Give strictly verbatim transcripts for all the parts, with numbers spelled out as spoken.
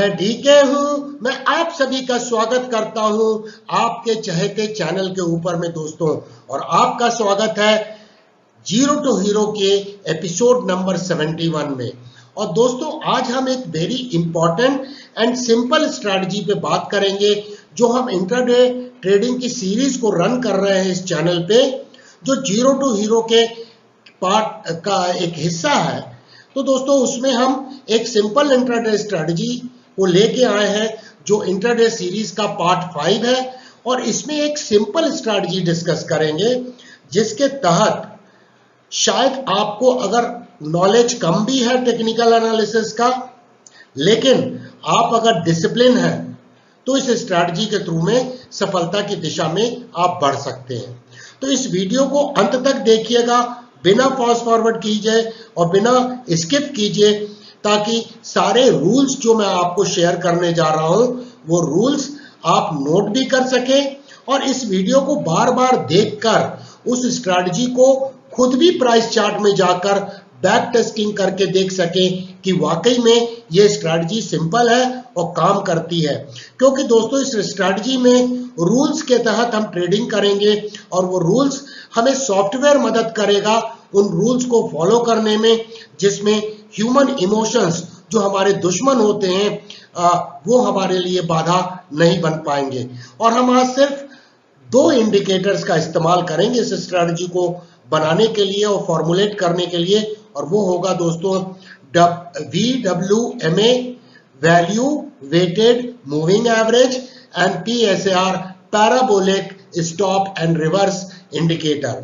मैं डीके हूं। मैं आप सभी का स्वागत करता हूं आपके चहेते चैनल के ऊपर में दोस्तों, और आपका स्वागत है जीरो टू हीरो के एपिसोड नंबर इकहत्तर में। और दोस्तों आज हम एक very important and simple strategy पे बात करेंगे जो हम इंट्राडे ट्रेडिंग की सीरीज को रन कर रहे हैं इस चैनल पे, जो जीरो टू हीरो के पार्ट का एक हिस्सा है। तो दोस्तों उसमें हम एक सिंपल इंट्राडे स्ट्रैटेजी को लेके आए हैं जो इंट्राडे सीरीज का पार्ट फाइव है, और इसमें एक सिंपल स्ट्रैटेजी डिस्कस करेंगे जिसके तहत शायद आपको अगर नॉलेज कम भी है टेक्निकल एनालिसिस का, लेकिन आप अगर डिसिप्लिन है तो इस स्ट्रैटेजी के थ्रू में सफलता की दिशा में आप बढ़ सकते हैं। तो इस वीडियो को अंत तक देखिएगा, बिना फास्ट फॉरवर्ड कीजिए और बिना स्किप कीजिए, ताकि सारे रूल्स जो मैं आपको शेयर करने जा रहा हूं वो रूल्स आप नोट भी कर सकें, और इस वीडियो को बार बार देखकर उस स्ट्रैटेजी को खुद भी प्राइस चार्ट में जाकर बैक टेस्टिंग करके देख सकें कि वाकई में ये स्ट्रैटेजी सिंपल है और काम करती है। क्योंकि दोस्तों इस स्ट्रैटेजी में रूल्स के तहत हम ट्रेडिंग करेंगे, और वो रूल्स हमें सॉफ्टवेयर मदद करेगा उन रूल्स को फॉलो करने में, जिसमें ह्यूमन इमोशंस जो हमारे दुश्मन होते हैं आ, वो हमारे लिए बाधा नहीं बन पाएंगे। और हम आज सिर्फ दो इंडिकेटर्स का इस्तेमाल करेंगे इस स्ट्रैटेजी को बनाने के लिए और फॉर्मुलेट करने के लिए, और वो होगा दोस्तों V W M A value weighted moving average and P S A R parabolic stop and reverse indicator.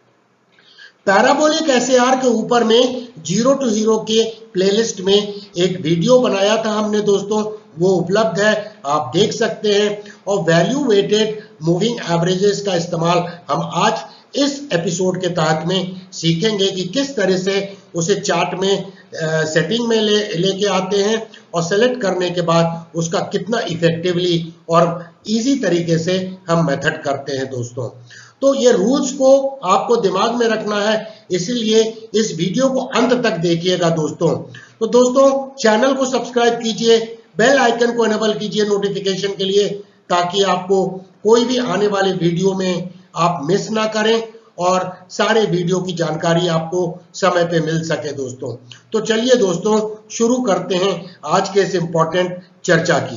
Parabolic S A R के ऊपर में जीरो टू हीरो के प्लेलिस्ट में एक वीडियो बनाया था हमने दोस्तों, वो उपलब्ध है, आप देख सकते हैं। और वैल्यू वेटेड मूविंग एवरेजेस का इस्तेमाल हम आज इस एपिसोड के तहत में सीखेंगे कि किस तरह से उसे चार्ट में सेटिंग में ले लेके आते हैं, और सेलेक्ट करने के बाद उसका कितना इफेक्टिवली और इजी तरीके से हम मेथड करते हैं दोस्तों। तो ये रूल्स को आपको दिमाग में रखना है, इसीलिए इस वीडियो को अंत तक देखिएगा दोस्तों। तो दोस्तों चैनल को सब्सक्राइब कीजिए, बेल आइकन को इनेबल कीजिए नोटिफिकेशन के लिए, ताकि आपको कोई भी आने वाले वीडियो में आप मिस ना करें और सारे वीडियो की जानकारी आपको समय पे मिल सके दोस्तों। तो चलिए दोस्तों शुरू करते हैं आज के इस इंपॉर्टेंट चर्चा की।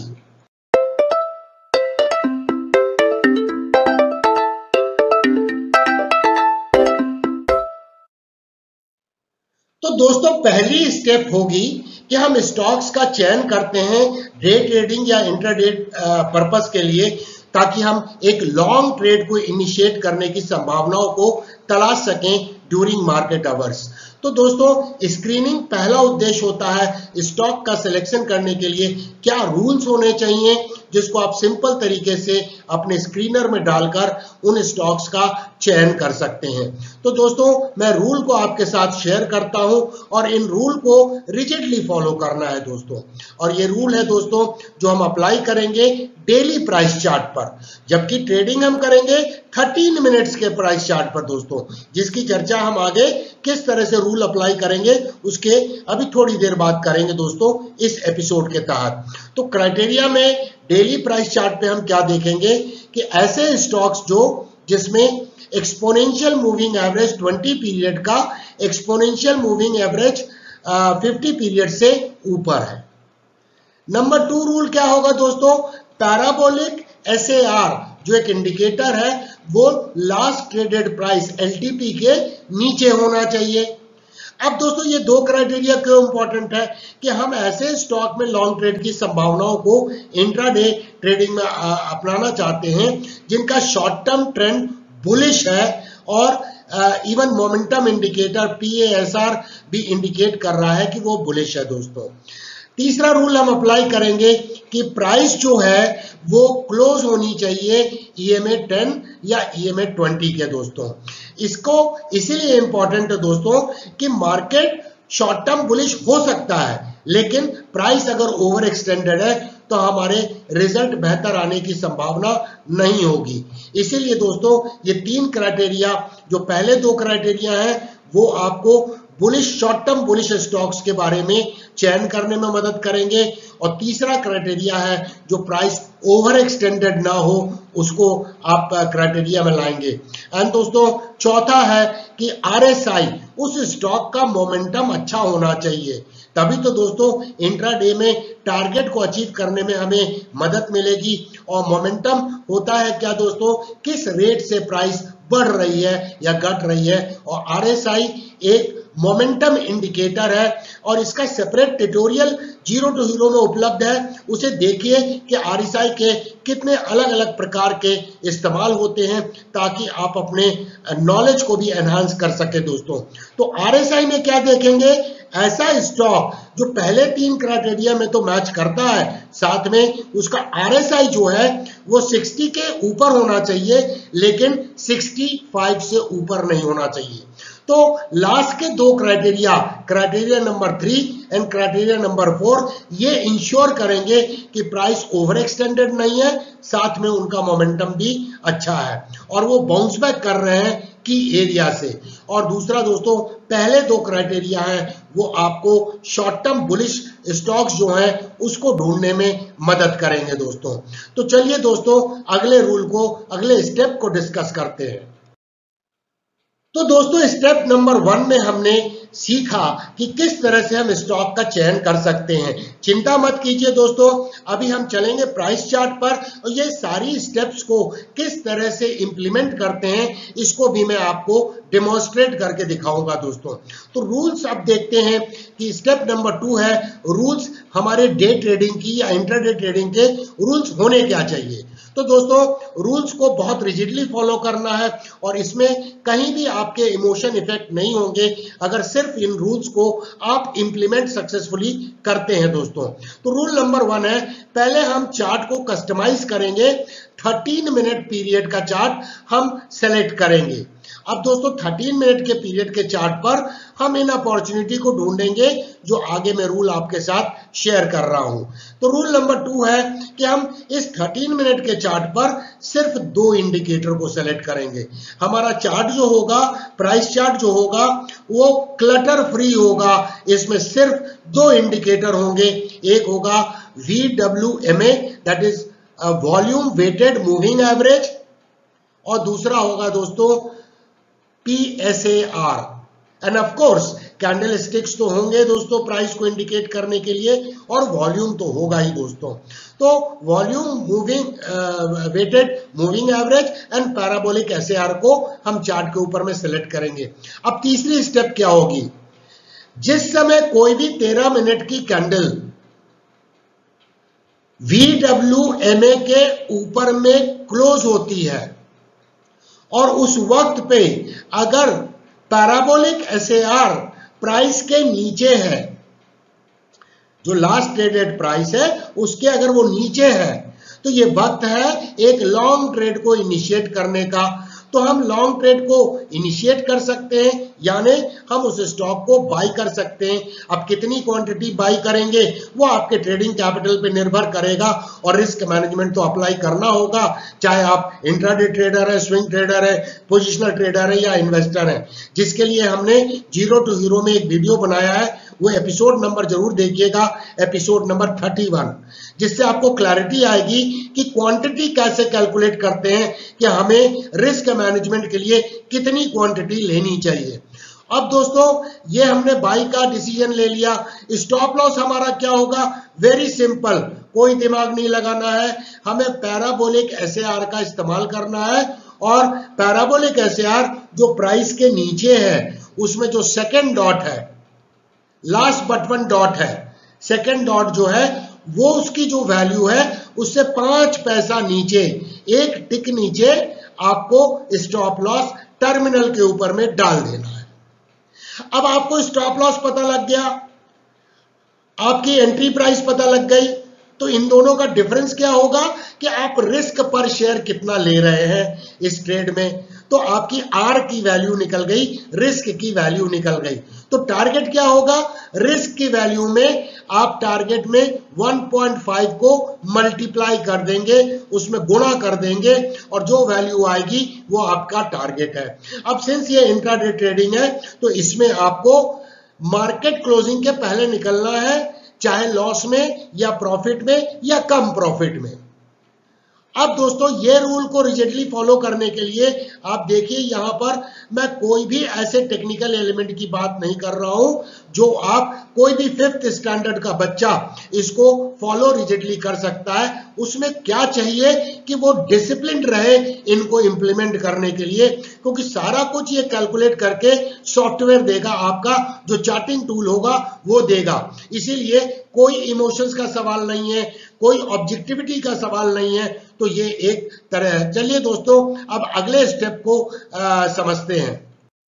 तो दोस्तों पहली स्टेप होगी कि हम स्टॉक्स का चयन करते हैं डे ट्रेडिंग या इंट्राडे पर्पस के लिए, ताकि हम एक लॉन्ग ट्रेड को इनिशिएट करने की संभावनाओं को तलाश सकें ड्यूरिंग मार्केट आवर्स। तो दोस्तों स्क्रीनिंग पहला उद्देश्य होता है स्टॉक का सिलेक्शन करने के लिए क्या रूल्स होने चाहिए, जिसको आप सिंपल तरीके से अपने स्क्रीनर में डालकर उन स्टॉक्स का चयन कर सकते हैं। तो दोस्तों मैं रूल को आपके साथ शेयर करता हूं, और इन रूल को रिजिडली फॉलो करना है दोस्तों। और ये रूल है दोस्तों जो हम अप्लाई करेंगे डेली प्राइस चार्ट पर, जबकि ट्रेडिंग हम करेंगे थर्टीन मिनट्स के प्राइस चार्ट पर दोस्तों, जिसकी चर्चा हम आगे किस तरह से रूल अप्लाई करेंगे उसके अभी थोड़ी देर बाद करेंगे दोस्तों इस एपिसोड के तहत। तो क्राइटेरिया में डेली प्राइस चार्ट पे हम क्या देखेंगे कि ऐसे स्टॉक्स जो जिसमें exponential moving average twenty period का exponential moving average fifty period से ऊपर है। नंबर टू रूल क्या होगा दोस्तों, पैराबोलिक एस ए आर जो एक इंडिकेटर है वो last traded price L T P के नीचे होना चाहिए। अब दोस्तों ये दो क्राइटेरिया क्यों इंपॉर्टेंट है कि हम ऐसे स्टॉक में लॉन्ग ट्रेड की संभावनाओं को इंट्राडे ट्रेडिंग में अपनाना चाहते हैं जिनका शॉर्ट टर्म ट्रेंड बुलिश है, और even momentum indicator P A S R भी इंडिकेट कर रहा है कि वो बुलिश है दोस्तों। तीसरा रूल हम अप्लाई करेंगे कि प्राइस जो है वो क्लोज होनी चाहिए ई एम ए टेन या ई एम ए ट्वेंटी के दोस्तों। इसको इसीलिए इंपॉर्टेंट है दोस्तों कि मार्केट शॉर्ट टर्म बुलिश हो सकता है, लेकिन प्राइस अगर ओवर एक्सटेंडेड है तो हमारे रिजल्ट बेहतर आने की संभावना नहीं होगी। इसीलिए दोस्तों ये तीन क्राइटेरिया, जो पहले दो क्राइटेरिया हैं वो आपको bullish short term bullish stocks के बारे में चयन करने में मदद करेंगे। और तीसरा क्राइटेरिया है जो प्राइस ओवर एक्सटेंडेड ना हो, उसको आप क्राइटेरिया में लाएंगे। एंड दोस्तों चौथा है कि आरएसआई, उस स्टॉक का मोमेंटम अच्छा होना चाहिए, तभी तो दोस्तों इंट्राडे में टारगेट को अचीव करने में हमें मदद मिलेगी। और मोमेंटम होता है क्या दोस्तों, किस रेट से प्राइस बढ़ रही है या घट रही है। और आरएसआई एक मोमेंटम इंडिकेटर है और इसका separate tutorial zero to hero में उपलब्ध है, उसे देखिए कि आरएसआई के कितने अलग अलग प्रकार के इस्तेमाल होते हैं, ताकि आप अपने नॉलेज को भी एनहांस कर सके दोस्तों। तो आरएसआई में क्या देखेंगे, ऐसा स्टॉक जो पहले तीन क्राइटेरिया में तो मैच करता है, साथ में उसका आरएसआई जो है वो साठ के ऊपर होना चाहिए, लेकिन पैंसठ से ऊपर नहीं होना चाहिए। तो लास्ट के दो criteria, criteria number three and criteria number four, ये इंश्योर करेंगे कि प्राइस ओवर एक्सटेंडेड नहीं है, साथ में उनका मोमेंटम भी अच्छा है और वो बाउंस बैक कर रहे हैं की एरिया से। और दूसरा दोस्तों, पहले दो क्राइटेरिया है वो आपको शॉर्ट टर्म बुलिश स्टॉक्स जो हैं उसको ढूंढने में मदद करेंगे दोस्तों। तो चलिए दोस्तों अगले रूल को, अगले स्टेप को डिस्कस करते हैं। तो दोस्तों स्टेप नंबर वन में हमने सीखा कि किस तरह से हम स्टॉक का चयन कर सकते हैं। चिंता मत कीजिए दोस्तों, अभी हम चलेंगे प्राइस चार्ट पर और ये सारी स्टेप्स को किस तरह से इंप्लीमेंट करते हैं इसको भी मैं आपको डेमोन्स्ट्रेट करके दिखाऊंगा दोस्तों। तो रूल्स अब देखते हैं कि स्टेप नंबर टू है रूल्स हमारे डे ट्रेडिंग की या इंट्राडे ट्रेडिंग के रूल्स होने क्या चाहिए। तो दोस्तों रूल्स को बहुत रिजिडली फॉलो करना है और इसमें कहीं भी आपके इमोशन इफेक्ट नहीं होंगे अगर सिर्फ इन रूल्स को आप इंप्लीमेंट सक्सेसफुली करते हैं दोस्तों। तो रूल नंबर वन है, पहले हम चार्ट को कस्टमाइज करेंगे, थर्टीन मिनट पीरियड का चार्ट हम सेलेक्ट करेंगे। अब दोस्तों थर्टीन मिनट के पीरियड के चार्ट पर हम इन अपॉर्चुनिटी को ढूंढेंगे जो आगे मैं रूल आपके साथ शेयर कर रहा हूं। तो रूल नंबर टू है कि हम इस थर्टीन मिनट के चार्ट पर सिर्फ दो इंडिकेटर को सेलेक्ट करेंगे। हमारा चार्ट जो होगा, प्राइस चार्ट जो होगा, वो क्लटर फ्री होगा, इसमें सिर्फ दो इंडिकेटर होंगे। एक होगा V W M A, that is volume weighted moving average, और दूसरा होगा दोस्तों P S A R. And of course candlesticks तो होंगे दोस्तों प्राइस को इंडिकेट करने के लिए, और वॉल्यूम तो होगा ही दोस्तों। तो volume, moving weighted moving average and parabolic S A R को हम चार्ट के ऊपर में सिलेक्ट करेंगे। अब तीसरी स्टेप क्या होगी, जिस समय कोई भी तेरह मिनट की candle V W M A के ऊपर में क्लोज होती है और उस वक्त पे अगर parabolic S A R price के नीचे है, जो लास्ट ट्रेडेड प्राइस है उसके अगर वो नीचे है, तो ये वक्त है एक लॉन्ग ट्रेड को इनिशिएट करने का। तो हम लॉन्ग ट्रेड को इनिशिएट कर सकते हैं, यानी हम उस स्टॉक को बाई कर सकते हैं। अब कितनी क्वांटिटी बाई करेंगे वो आपके ट्रेडिंग कैपिटल पे निर्भर करेगा और रिस्क मैनेजमेंट तो अप्लाई करना होगा, चाहे आप इंट्राडे ट्रेडर है, स्विंग ट्रेडर है, पोजिशनल ट्रेडर है या इन्वेस्टर है, जिसके लिए हमने जीरो टू हीरो में एक वीडियो बनाया है, वो एपिसोड नंबर जरूर देखिएगा, एपिसोड नंबर थर्टी वन, जिससे आपको क्लैरिटी आएगी कि क्वांटिटी कैसे कैलकुलेट करते हैं कि हमें रिस्क मैनेजमेंट के लिए कितनी क्वांटिटी लेनी चाहिए। अब दोस्तों ये हमने बाई का डिसीजन ले लिया। स्टॉप लॉस हमारा क्या होगा, वेरी सिंपल, कोई दिमाग नहीं लगाना है, हमें पैराबोलिक एस ए आर का इस्तेमाल करना है। और पैराबोलिक एस ए आर जो प्राइस के नीचे है उसमें जो सेकेंड डॉट है, लास्ट बट वन डॉट है, सेकेंड डॉट जो है वो उसकी जो वैल्यू है उससे पांच पैसा नीचे, एक टिक नीचे आपको स्टॉप लॉस टर्मिनल के ऊपर में डाल देना है। अब आपको स्टॉप लॉस पता लग गया, आपकी एंट्री प्राइस पता लग गई, तो इन दोनों का डिफरेंस क्या होगा कि आप रिस्क पर शेयर कितना ले रहे हैं इस ट्रेड में। तो आपकी आर की वैल्यू निकल गई, रिस्क की वैल्यू निकल गई। तो टारगेट क्या होगा, रिस्क की वैल्यू में आप टारगेट में वन पॉइंट फाइव को मल्टीप्लाई कर देंगे, उसमें गुणा कर देंगे और जो वैल्यू आएगी वो आपका टारगेट है। अब सिंस ये इंट्राडे ट्रेडिंग है तो इसमें आपको मार्केट क्लोजिंग के पहले निकलना है, चाहे लॉस में या प्रॉफिट में या कम प्रॉफिट में। अब दोस्तों ये रूल को रिजिडली फॉलो करने के लिए आप देखिए यहां पर मैं कोई भी ऐसे टेक्निकल एलिमेंट की बात नहीं कर रहा हूं जो आप कोई भी फिफ्थ स्टैंडर्ड का बच्चा इसको फॉलो रिजिडली कर सकता है। उसमें क्या चाहिए कि वो डिसिप्लिन रहे इनको इंप्लीमेंट करने के लिए, क्योंकि सारा कुछ ये कैलकुलेट करके सॉफ्टवेयर देगा, आपका जो चार्टिंग टूल होगा वो देगा। इसीलिए कोई इमोशंस का सवाल नहीं है, कोई ऑब्जेक्टिविटी का सवाल नहीं है, तो ये एक तरह है। चलिए दोस्तों अब अगले स्टेप को आ, समझते हैं।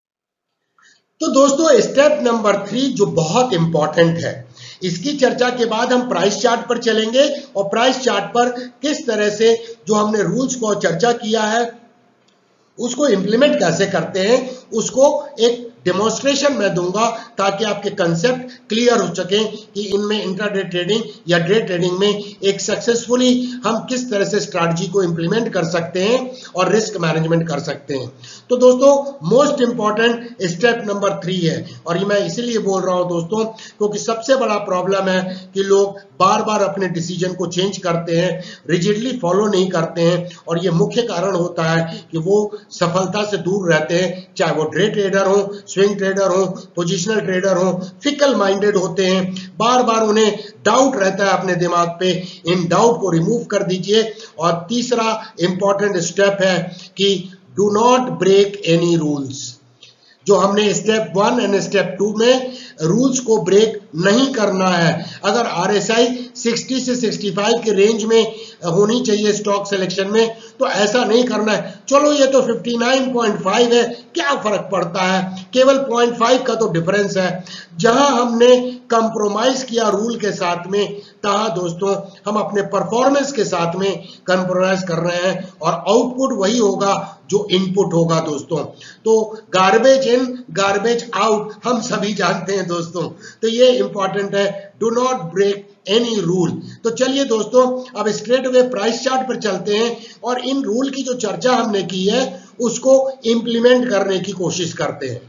तो दोस्तों स्टेप नंबर थ्री जो बहुत इंपॉर्टेंट है, इसकी चर्चा के बाद हम प्राइस चार्ट पर चलेंगे और प्राइस चार्ट पर किस तरह से जो हमने रूल्स को चर्चा किया है उसको इंप्लीमेंट कैसे करते हैं उसको एक डेमोन्स्ट्रेशन मैं दूंगा ताकि आपके कंसेप्ट क्लियर हो सके कि इनमें इंट्राडे ट्रेडिंग या डे ट्रेडिंग में एक सक्सेसफुली हम किस तरह से स्ट्रैटेजी को इंप्लीमेंट कर सकते हैं और रिस्क मैनेजमेंट कर सकते हैं। तो दोस्तों most important step number three है, और ये मैं इसीलिए बोल रहा हूं दोस्तों क्योंकि सबसे बड़ा प्रॉब्लम है कि लोग बार बार अपने डिसीजन को चेंज करते हैं, रिजिडली फॉलो नहीं करते हैं, और ये मुख्य कारण होता है कि वो सफलता से दूर रहते हैं, चाहे वो डे ट्रेडर हो, स्विंग ट्रेडर हो, पोजिशनल ट्रेडर हो, फिकल माइंडेड होते हैं, बार बार उन्हें डाउट रहता है अपने दिमाग पे। इन डाउट को रिमूव कर दीजिए। और तीसरा इंपॉर्टेंट स्टेप है कि do not break any rules. जो हमने step one and step two में रूल्स को ब्रेक नहीं करना है। अगर आरएसआई साठ से पैंसठ के रेंज में होनी चाहिए स्टॉक सिलेक्शन में, तो ऐसा नहीं करना है। चलो ये तो उनसठ पॉइंट पाँच है, क्या फर्क पड़ता है, केवल पॉइंट फाइव का तो डिफरेंस है। जहां हमने कंप्रोमाइज किया रूल के साथ में, तहां दोस्तों हम अपने परफॉर्मेंस के साथ में कंप्रोमाइज कर रहे हैं और आउटपुट वही होगा जो इनपुट होगा दोस्तों। तो गार्बेज इन गार्बेज आउट हम सभी जानते हैं दोस्तों, तो ये इंपॉर्टेंट है, do not break any rule. तो चलिए दोस्तों अब स्ट्रेट वे प्राइस चार्ट पर चलते हैं और इन रूल की जो चर्चा हमने की है उसको इंप्लीमेंट करने की कोशिश करते हैं।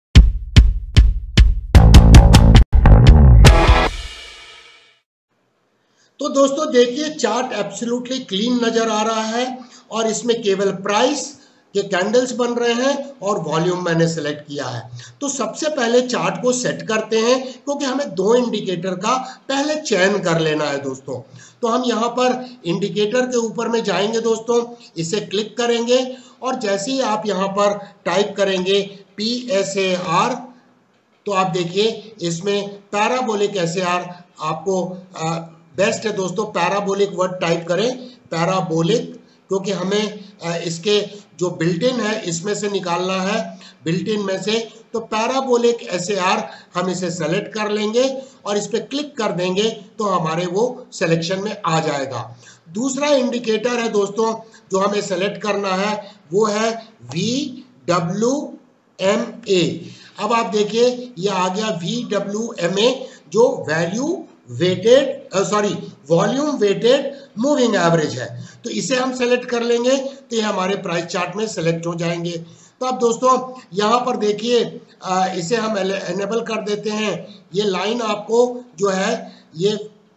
तो दोस्तों देखिए चार्ट एब्सोल्युटली क्लीन नजर आ रहा है और इसमें केवल प्राइस के कैंडल्स बन रहे हैं और वॉल्यूम मैंने सेलेक्ट किया है। तो सबसे पहले चार्ट को सेट करते हैं क्योंकि हमें दो इंडिकेटर का पहले चयन कर लेना है दोस्तों। तो हम यहाँ पर इंडिकेटर के ऊपर में जाएंगे दोस्तों, इसे क्लिक करेंगे और जैसे ही आप यहाँ पर टाइप करेंगे पी एस ए आर, तो आप देखिए इसमें पैराबोलिक एस ए आर आपको आ, बेस्ट है दोस्तों। पैराबोलिक वर्ड टाइप करें, पैराबोलिक, क्योंकि हमें इसके जो बिल्ट इन है इसमें से निकालना है, बिल्ट इन में से। तो पैराबोलिक एस ए आर हम इसे सेलेक्ट कर लेंगे और इस पर क्लिक कर देंगे तो हमारे वो सिलेक्शन में आ जाएगा। दूसरा इंडिकेटर है दोस्तों जो हमें सेलेक्ट करना है, वो है वी डब्ल्यू एम ए। अब आप देखिए ये आ गया वी डब्ल्यू एम ए, जो value weighted sorry volume weighted moving average है। तो इसे हम सेलेक्ट कर लेंगे तो ये हमारे प्राइस चार्ट में सेलेक्ट हो जाएंगे। तो अब दोस्तों यहाँ पर देखिए इसे हम एनेबल कर देते हैं। ये लाइन आपको जो है ये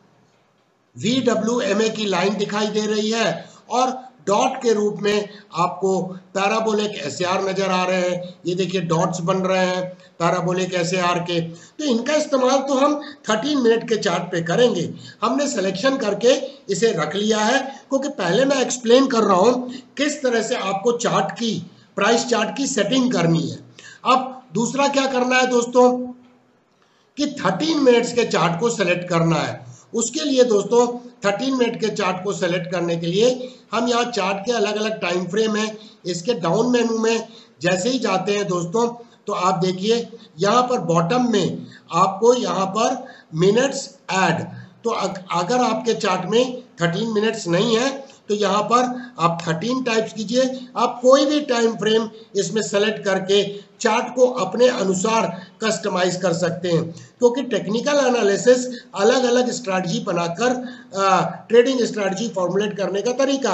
वी डब्ल्यू एम ए की लाइन दिखाई दे रही है और डॉट के रूप में आपको पैराबोलिक एस ए आर नजर आ रहे हैं। ये देखिए डॉट्स बन रहे हैं पैराबोलिक एस ए आर के। तो इनका इस्तेमाल तो हम तेरह मिनट के चार्ट पे करेंगे। हमने सिलेक्शन करके इसे रख लिया है क्योंकि पहले मैं एक्सप्लेन कर रहा हूं किस तरह से आपको चार्ट की प्राइस चार्ट की सेटिंग करनी है। अब दूसरा क्या करना है दोस्तों कि तेरह मिनट्स के चार्ट को सेलेक्ट करना है। उसके लिए दोस्तों तेरह मिनट के चार्ट को सेलेक्ट करने के लिए हम यहाँ चार्ट के अलग अलग टाइम फ्रेम है, इसके डाउन मेनू में जैसे ही जाते हैं दोस्तों तो आप देखिए यहाँ पर बॉटम में आपको यहाँ पर मिनट्स ऐड, तो अगर आपके चार्ट में तेरह मिनट्स नहीं है तो यहाँ पर आप तेरह टाइप्स कीजिए। आप कोई भी टाइम फ्रेम इसमें सेलेक्ट करके चार्ट को अपने अनुसार कस्टमाइज कर सकते हैं, क्योंकि टेक्निकल एनालिसिस अलग अलग स्ट्रैटेजी बनाकर ट्रेडिंग स्ट्रैटेजी फॉर्मुलेट करने का तरीका है।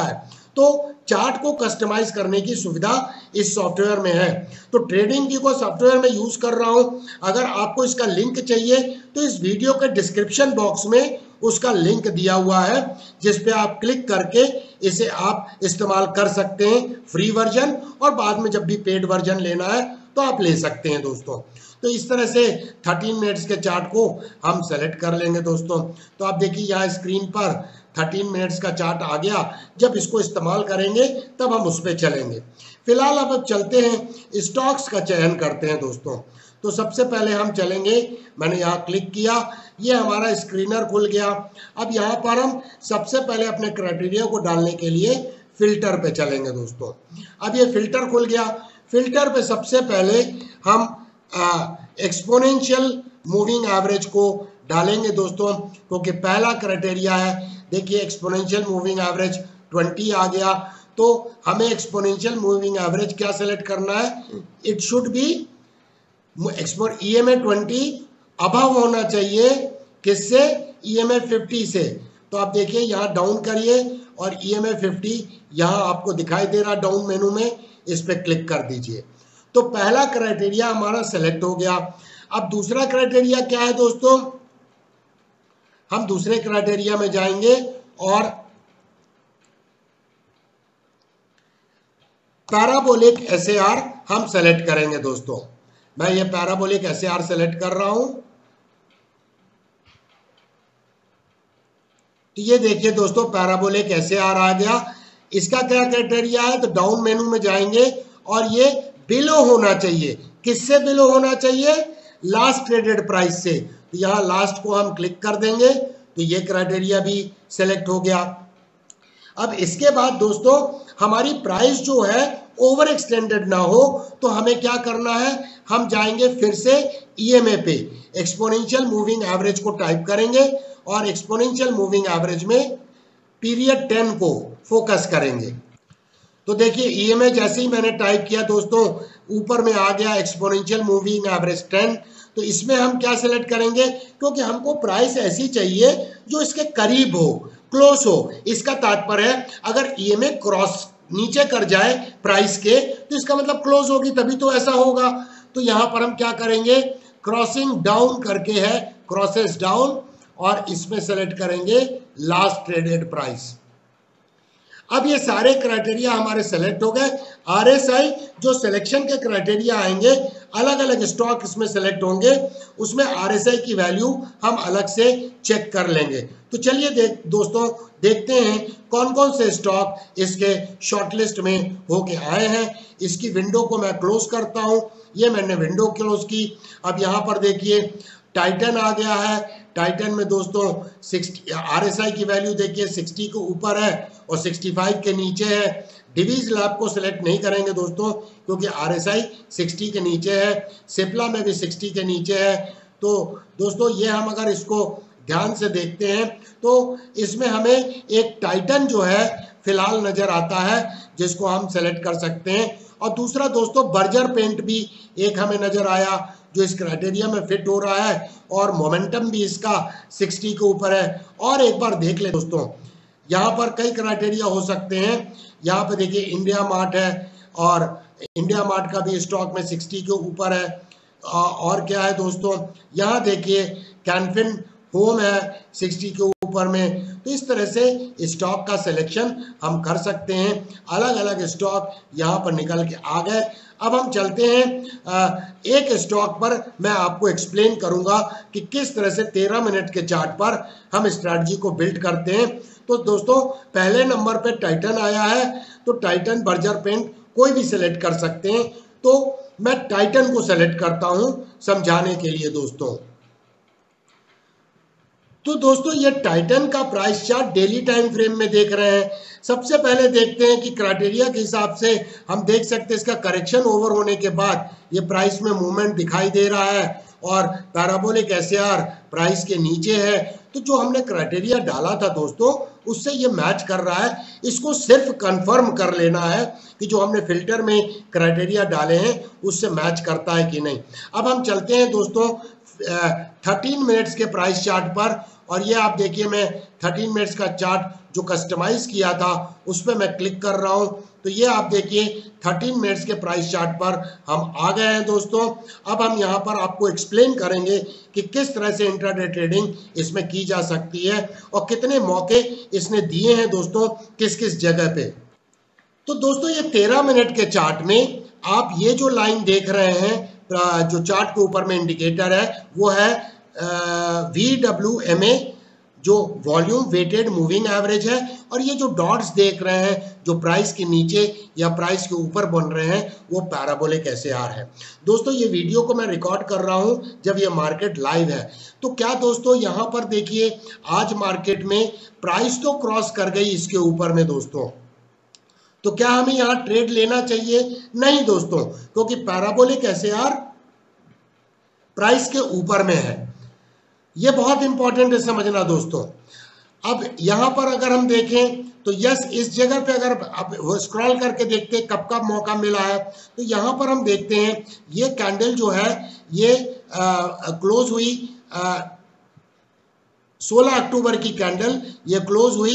तो चार्ट को कस्टमाइज करने की सुविधा इस सॉफ्टवेयर में है। तो ट्रेडिंग व्यू को सॉफ्टवेयर में यूज कर रहा हूं। अगर आपको इसका लिंक चाहिए तो इस वीडियो के डिस्क्रिप्शन बॉक्स में उसका लिंक दिया हुआ है, जिस पे आप क्लिक करके इसे आप इस्तेमाल कर सकते हैं, फ्री वर्जन, और बाद में जब भी पेड वर्जन लेना है तो आप ले सकते हैं दोस्तों। तो इस तरह से थर्टीन मिनट्स के चार्ट को हम सेलेक्ट कर लेंगे दोस्तों। तो आप देखिए यहाँ स्क्रीन पर थर्टीन मिनट्स का चार्ट आ गया। जब इसको इस्तेमाल करेंगे तब हम उस पर चलेंगे। फिलहाल अब अब चलते हैं, स्टॉक्स का चयन करते हैं दोस्तों। तो सबसे पहले हम चलेंगे, मैंने यहाँ क्लिक किया, ये हमारा स्क्रीनर खुल गया। अब यहाँ पर हम सबसे पहले अपने क्राइटेरिया को डालने के लिए फिल्टर पे चलेंगे दोस्तों। अब ये फिल्टर खुल गया। फिल्टर पे सबसे पहले हम एक्सपोनेंशियल मूविंग एवरेज को डालेंगे दोस्तों, क्योंकि पहला क्राइटेरिया है। देखिए एक्सपोनेंशियल मूविंग एवरेज ट्वेंटी आ गया, तो हमें एक्सपोनेंशियल मूविंग एवरेज क्या सेलेक्ट करना है, it should be E M A twenty above होना चाहिए, किससे, ई एम ए फिफ्टी से। तो आप देखिए यहाँ डाउन करिए और ई एम ए फिफ्टी यहाँ आपको दिखाई दे रहा डाउन मेनू में, इस पे क्लिक कर दीजिए। तो पहला क्राइटेरिया हमारा सेलेक्ट हो गया। अब दूसरा क्राइटेरिया क्या है दोस्तों, हम दूसरे क्राइटेरिया में जाएंगे और पैराबोलिक एस ए आर हम सेलेक्ट करेंगे दोस्तों। मैं ये parabolic S A R select कर रहा हूं। तो ये देखिए दोस्तों पैराबोलिक एस ए आर आ गया। इसका क्या क्राइटेरिया है, तो डाउन मेनू में जाएंगे और ये बिलो होना चाहिए, किससे बिलो होना चाहिए, लास्ट ट्रेडेड प्राइस से। तो यहाँ लास्ट को हम क्लिक कर देंगे, तो ये क्राइटेरिया भी सेलेक्ट हो गया। अब इसके बाद दोस्तों हमारी प्राइस जो है ओवर एक्सटेंडेड ना हो, तो हमें क्या करना है, हम जाएंगे फिर से ई एम ए पे, एक्सपोनेंशियल मूविंग एवरेज को टाइप करेंगे और एक्सपोनेंशियल मूविंग एवरेज में पीरियड टेन को फोकस करेंगे। तो देखिए ई एम ए जैसे ही मैंने टाइप किया दोस्तों, ऊपर में आ गया एक्सपोनेंशियल मूविंग एवरेज टेन। तो इसमें हम क्या सेलेक्ट करेंगे, क्योंकि हमको प्राइस ऐसी चाहिए जो इसके करीब हो, क्लोज हो। इसका तात्पर्य है अगर ई एम ए क्रॉस नीचे कर जाए प्राइस के, तो इसका मतलब क्लोज होगी, तभी तो ऐसा होगा। तो यहाँ पर हम क्या करेंगे, क्रॉसिंग डाउन करके है, क्रॉसेस डाउन, और इसमें सेलेक्ट करेंगे लास्ट ट्रेडेड प्राइस। अब ये सारे क्राइटेरिया हमारे सेलेक्ट हो गए। आर एस आई जो सिलेक्शन के क्राइटेरिया आएंगे, अलग अलग स्टॉक इसमें सेलेक्ट होंगे, उसमें आर एस आई की वैल्यू हम अलग से चेक कर लेंगे। तो चलिए देख दोस्तों देखते हैं कौन कौन से स्टॉक इसके शॉर्टलिस्ट में होके आए हैं। इसकी विंडो को मैं क्लोज करता हूं, ये मैंने विंडो क्लोज की। अब यहाँ पर देखिए टाइटन आ गया है। टाइटन में दोस्तों साठ आरएसआई की वैल्यू देखिए साठ के ऊपर है और पैंसठ के नीचे है। डिवीज लैब को सिलेक्ट नहीं करेंगे दोस्तों, क्योंकि आरएसआई साठ के नीचे है, सिप्ला में भी साठ के नीचे है। तो दोस्तों ये हम अगर इसको ध्यान से देखते हैं तो इसमें हमें एक टाइटन जो है फिलहाल नजर आता है, जिसको हम सेलेक्ट कर सकते हैं। और दूसरा दोस्तों बर्जर पेंट भी एक हमें नजर आया जो इस क्राइटेरिया में फिट हो रहा है, और मोमेंटम भी इसका साठ के ऊपर है। और एक बार देख ले दोस्तों, यहाँ पर कई क्राइटेरिया हो सकते हैं। यहाँ पे देखिए इंडिया मार्ट है, और इंडिया मार्ट का भी स्टॉक में साठ के ऊपर है। और क्या है दोस्तों, यहाँ देखिए कैनफिन होम है साठ के ऊपर में। तो इस तरह से स्टॉक का सिलेक्शन हम कर सकते हैं। अलग अलग स्टॉक यहाँ पर निकल के आ गए। अब हम चलते हैं एक स्टॉक पर, मैं आपको एक्सप्लेन करूंगा कि किस तरह से तेरह मिनट के चार्ट पर हम स्ट्रैटेजी को बिल्ड करते हैं। तो दोस्तों पहले नंबर पे टाइटन आया है, तो टाइटन बर्जर पेंट कोई भी सिलेक्ट कर सकते हैं। तो मैं टाइटन को सेलेक्ट करता हूं समझाने के लिए दोस्तों। तो दोस्तों ये टाइटन का price chart daily time frame में देख रहे हैं। सबसे पहले देखते हैं कि क्राइटेरिया के हिसाब से हम देख सकते हैं इसका करेक्शन ओवर होने के बाद ये प्राइस में मूवमेंट दिखाई दे रहा है, और parabolic S A R price के नीचे है। तो जो हमने क्राइटेरिया डाला था दोस्तों उससे ये मैच कर रहा है। इसको सिर्फ कंफर्म कर लेना है कि जो हमने फिल्टर में क्राइटेरिया डाले हैं उससे मैच करता है कि नहीं। अब हम चलते हैं दोस्तों थर्टीन मिनट्स के प्राइस चार्ट पर, और ये आप देखिए मैं थर्टीन मिनट्स का चार्ट जो कस्टमाइज किया था उस पर मैं क्लिक कर रहा हूं, तो ये आप देखिए थर्टीन मिनट्स के प्राइस चार्ट पर हम आ गए हैं दोस्तों। अब हम यहां पर आपको एक्सप्लेन करेंगे कि किस तरह से इंट्राडे ट्रेडिंग इसमें की जा सकती है और कितने मौके इसने दिए हैं दोस्तों किस किस जगह पे। तो दोस्तों ये तेरह मिनट के चार्ट में आप ये जो लाइन देख रहे हैं, जो चार्ट के ऊपर में इंडिकेटर है, वो है वी डब्ल्यू एम ए, जो वॉल्यूम वेटेड मूविंग एवरेज है, और ये जो डॉट्स देख रहे हैं जो प्राइस के नीचे या प्राइस के ऊपर बन रहे हैं वो पैराबोलिक एस ए आर है। दोस्तों ये वीडियो को मैं रिकॉर्ड कर रहा हूं जब ये मार्केट लाइव है। तो क्या दोस्तों यहां पर देखिए आज मार्केट में प्राइस तो क्रॉस कर गई इसके ऊपर में दोस्तों, तो क्या हमें यहां ट्रेड लेना चाहिए? नहीं दोस्तों, क्योंकि parabolic S A R price के ऊपर में है। ये बहुत इंपॉर्टेंट है समझना दोस्तों। अब यहां पर अगर हम देखें तो यस, इस जगह पे अगर अब स्क्रॉल करके देखते हैं कब का मौका मिला है, तो यहां पर हम देखते हैं ये कैंडल जो है ये क्लोज हुई सोलह अक्टूबर की कैंडल, ये क्लोज हुई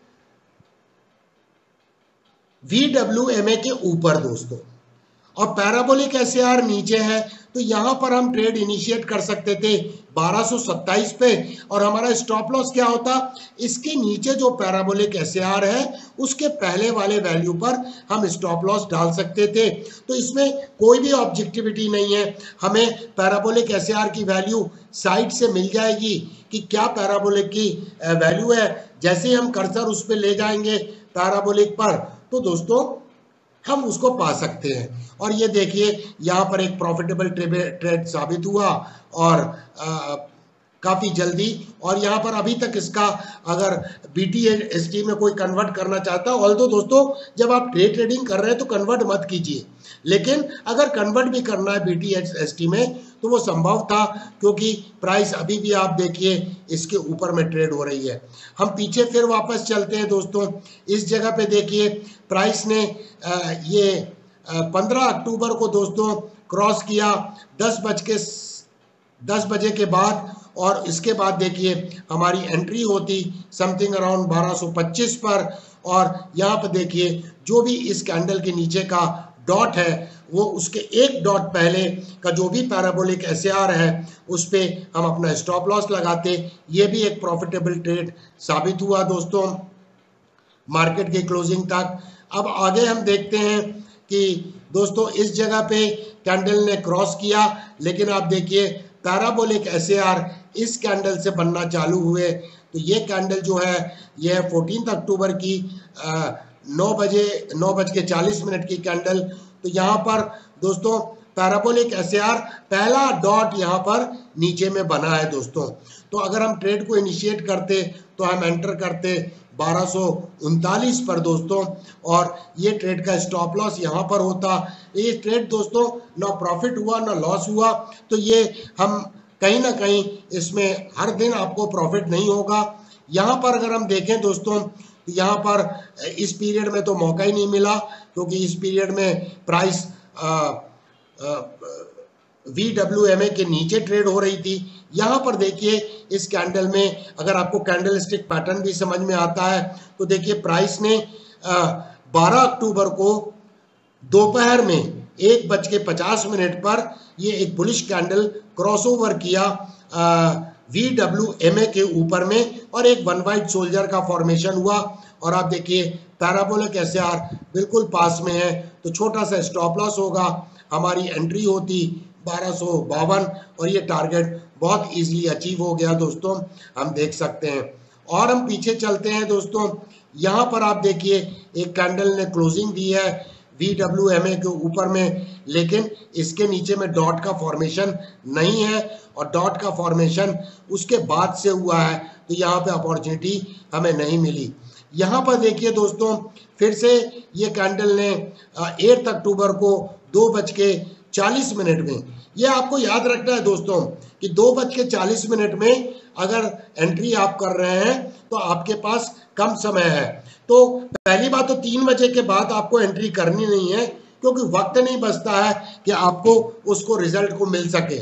वी डब्ल्यू एम ए के ऊपर दोस्तों, और पैराबोलिक एस ए आर नीचे है। तो यहां पर हम ट्रेड इनिशिएट कर सकते थे बारह सौ सत्ताईस पे, और हमारा स्टॉप लॉस क्या होता, इसके नीचे जो पैराबोलिक एस ए आर है उसके पहले वाले वैल्यू पर हम स्टॉप लॉस डाल सकते थे। तो इसमें कोई भी ऑब्जेक्टिविटी नहीं है, हमें पैराबोलिक एस ए आर की वैल्यू साइड से मिल जाएगी कि क्या पैराबोलिक की वैल्यू है। जैसे ही हम कर्सर उस पर ले जाएंगे पैराबोलिक पर, तो दोस्तों हम उसको पा सकते हैं। और ये देखिए यहाँ पर एक प्रॉफिटेबल ट्रेड साबित हुआ और आ, काफी जल्दी, और यहाँ पर अभी तक इसका अगर बी टी एस टी में कोई कन्वर्ट करना चाहता है, ऑल्दो दोस्तों जब आप डे ट्रेडिंग कर रहे हैं तो कन्वर्ट मत कीजिए, लेकिन अगर कन्वर्ट भी करना है बी टी एस टी में तो वो संभव था, क्योंकि प्राइस अभी भी आप देखिए इसके ऊपर में ट्रेड हो रही है। हम पीछे फिर वापस चलते हैं दोस्तों, इस जगह पे देखिए प्राइस ने आ, ये पंद्रह अक्टूबर को दोस्तों क्रॉस किया दस बज के दस बजे के बाद, और इसके बाद देखिए हमारी एंट्री होती समथिंग अराउंड बारह सौ पच्चीस पर, और यहाँ पर देखिए जो भी इस कैंडल के नीचे का डॉट है वो उसके एक डॉट पहले का जो भी पैराबोलिक एस ए आर है उस पे हम अपना स्टॉप लॉस लगाते। ये भी एक प्रॉफिटेबल ट्रेड साबित हुआ दोस्तों मार्केट के क्लोजिंग तक। अब आगे हम देखते हैं कि दोस्तों इस जगह पे कैंडल ने क्रॉस किया, लेकिन आप देखिए पैराबोलिक एस ए आर इस कैंडल से बनना चालू हुए। तो ये कैंडल जो है ये है फोर्टीन अक्टूबर की नौ बजे नौ बज के चालीस मिनट की कैंडल। तो यहाँ पर दोस्तों पैराबोलिक एस ए आर पहला डॉट यहाँ पर नीचे में बना है दोस्तों। तो अगर हम ट्रेड को इनिशिएट करते तो हम एंटर करते बारह सौ उनतालीस पर दोस्तों, और ये ट्रेड का स्टॉप लॉस यहाँ पर होता। ये ट्रेड दोस्तों ना प्रॉफिट हुआ ना लॉस हुआ, तो ये हम कहीं ना कहीं इसमें हर दिन आपको प्रॉफिट नहीं होगा। यहाँ पर अगर हम देखें दोस्तों तो यहाँ पर इस पीरियड में तो मौका ही नहीं मिला, क्योंकि इस पीरियड में price V W M A के नीचे ट्रेड हो रही थी। यहाँ पर देखिए इस कैंडल में अगर आपको कैंडल स्टिक पैटर्न भी समझ में आता है तो देखिए प्राइस ने बारह अक्टूबर को दोपहर में एक बज के पचास मिनट पर ये एक बुलिश कैंडल क्रॉसओवर किया वी डब्ल्यू एम ए के ऊपर में, और एक वन वाइट सोल्जर का फॉर्मेशन हुआ। और आप देखिए पैराबोलिक एस ए आर बिल्कुल पास में है, तो छोटा सा स्टॉप लॉस होगा, हमारी एंट्री होती बारह सौ बावन, और ये टारगेट बहुत इजीली अचीव हो गया दोस्तों, हम देख सकते हैं। और हम पीछे चलते हैं दोस्तों, यहाँ पर आप देखिए एक कैंडल ने क्लोजिंग दी है वी डब्ल्यू एम ए के ऊपर में, लेकिन इसके नीचे में डॉट का फॉर्मेशन नहीं है, और डॉट का फॉर्मेशन उसके बाद से हुआ है, तो यहाँ पे अपॉर्चुनिटी हमें नहीं मिली। यहाँ पर देखिए दोस्तों फिर से ये कैंडल ने आठ अक्टूबर को दो बज के चालीस मिनट में, ये आपको याद रखना है दोस्तों कि दो बज के चालीस मिनट में अगर एंट्री आप कर रहे हैं तो आपके पास कम समय है। तो पहली बात तो तीन बजे के बाद आपको एंट्री करनी नहीं है, क्योंकि वक्त नहीं बचता है कि आपको उसको रिजल्ट को मिल सके।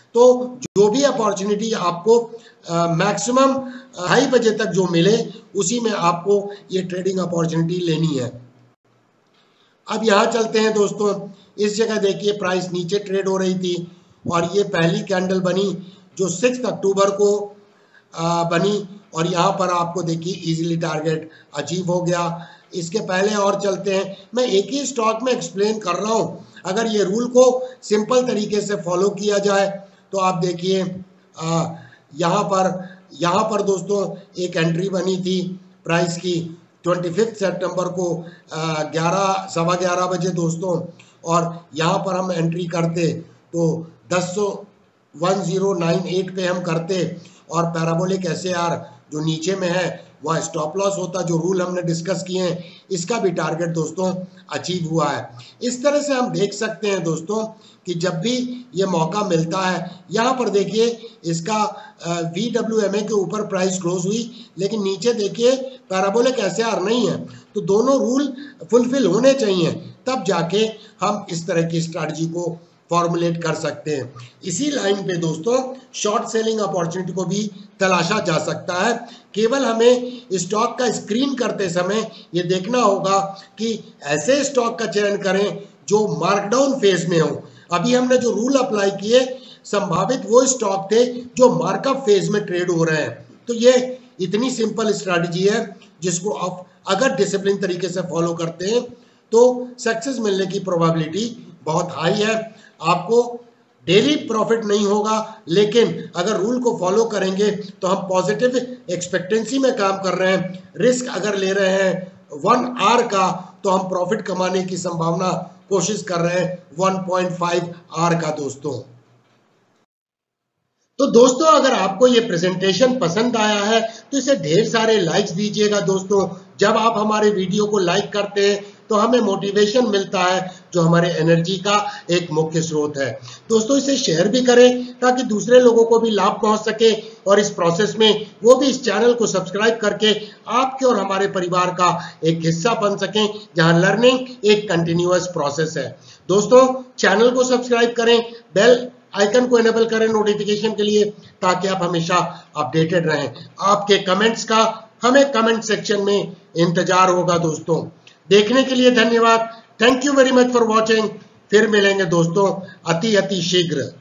तो जो भी अपॉर्चुनिटी आपको मैक्सिमम ढाई बजे तक जो मिले उसी में आपको ये ट्रेडिंग अपॉर्चुनिटी लेनी है। अब यहाँ चलते हैं दोस्तों, इस जगह देखिए प्राइस नीचे ट्रेड हो रही थी और ये पहली कैंडल बनी जो सिक्स अक्टूबर को आ, बनी और यहाँ पर आपको देखिए इजीली टारगेट अचीव हो गया। इसके पहले और चलते हैं, मैं एक ही स्टॉक में एक्सप्लेन कर रहा हूँ, अगर ये रूल को सिंपल तरीके से फॉलो किया जाए तो आप देखिए यहाँ पर यहाँ पर दोस्तों एक एंट्री बनी थी प्राइस की पच्चीस सितंबर को ग्यारह सवा ग्यारह बजे दोस्तों, और यहाँ पर हम एंट्री करते तो दस सौ वन ज़ीरो नाइन एट पे हम करते और पैराबोलिक एस ए आर जो नीचे में है वहाँ स्टॉप लॉस होता, जो रूल हमने डिस्कस किए हैं इसका भी टारगेट दोस्तों अचीव हुआ है। इस तरह से हम देख सकते हैं दोस्तों कि जब भी ये मौका मिलता है, यहाँ पर देखिए इसका वी डब्ल्यू एम ए के ऊपर प्राइस क्लोज हुई लेकिन नीचे देखिए पैराबोलिक एस ए आर नहीं है, तो दोनों रूल फुलफिल होने चाहिए तब जाके हम इस तरह की स्ट्रैटेजी को फॉर्मुलेट कर सकते हैं। इसी लाइन पे दोस्तों शॉर्ट सेलिंग अपॉर्चुनिटी को भी तलाशा जा सकता है। केवल हमें स्टॉक का स्क्रीन करते समय ये देखना होगा कि ऐसे स्टॉक का चयन करें जो मार्कडाउन फेज में हो। अभी हमने जो रूल अप्लाई किए संभावित वो स्टॉक थे जो मार्कअप फेज में ट्रेड हो रहे हैं। तो ये इतनी सिंपल स्ट्रैटेजी है जिसको आप अगर डिसिप्लिन तरीके से फॉलो करते हैं तो सक्सेस मिलने की प्रोबेबिलिटी बहुत हाई है। आपको डेली प्रॉफिट नहीं होगा, लेकिन अगर रूल को फॉलो करेंगे तो हम पॉजिटिव एक्सपेक्टेंसी में काम कर रहे हैं। रिस्क अगर ले रहे हैं वन आवर का तो हम प्रॉफिट कमाने की संभावना कोशिश कर रहे हैं वन पॉइंट फाइव आवर का दोस्तों। तो दोस्तों अगर आपको ये प्रेजेंटेशन पसंद आया है तो इसे ढेर सारे लाइक्स दीजिएगा दोस्तों। जब आप हमारे वीडियो को लाइक करते हैं तो हमें मोटिवेशन मिलता है जो हमारे एनर्जी का एक मुख्य स्रोत है। दोस्तों इसे शेयर भी करें ताकि दूसरे लोगों को भी लाभ पहुंच सके और इस प्रोसेस में वो भी इस चैनल को सब्सक्राइब करके आपके और हमारे परिवार का एक हिस्सा बन सकें जहां लर्निंग एक कंटिन्यूअस प्रोसेस है। दोस्तों चैनल को सब्सक्राइब करें, बेल आइकन को इनेबल करें नोटिफिकेशन के लिए ताकि आप हमेशा अपडेटेड रहें। आपके कमेंट्स का हमें कमेंट सेक्शन में इंतजार होगा दोस्तों। देखने के लिए धन्यवाद। Thank you very much for watching. फिर मिलेंगे दोस्तों अति अति शीघ्र।